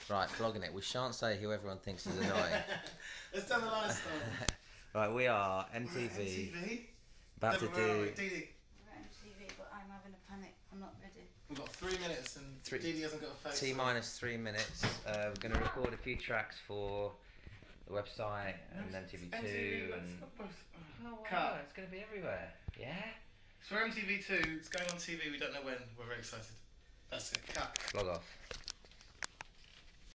Right, vlogging it. We shan't say who everyone thinks is annoying. Let's tell the last time. Right, we are MTV. MTV? About to do... Dede. We're MTV, but I'm having a panic. I'm not ready. We've got 3 minutes and Dede hasn't got a face. T-minus 3 minutes. We're going to record a few tracks for the website and MTV2 and... Oh, wow, it's going to be everywhere. Yeah? So we're MTV2, it's going on TV, we don't know when, we're very excited. That's it, cut. Vlog off.